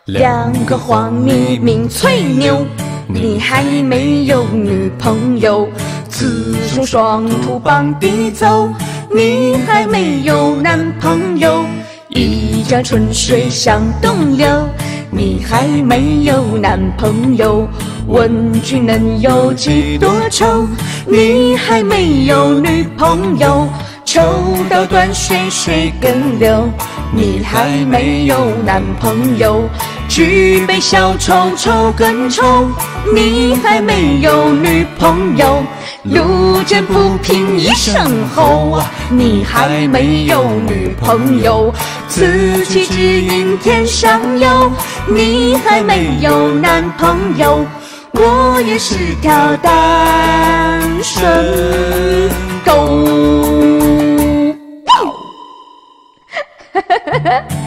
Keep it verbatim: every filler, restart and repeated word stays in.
两个黄鹂鸣翠柳，你还没有女朋友。雌雄双兔傍地走，你还没有男朋友。一江春水向东流，你还没有男朋友。问君能有几多愁，你还没有女朋友。抽刀断水水更流，你还没有男朋友。举杯消愁愁更愁，你还没有女朋友。路见不平一声吼啊，你还没有女朋友。此去只应天上有，你还没有男朋友。我也是条单身狗。哈哈哈哈。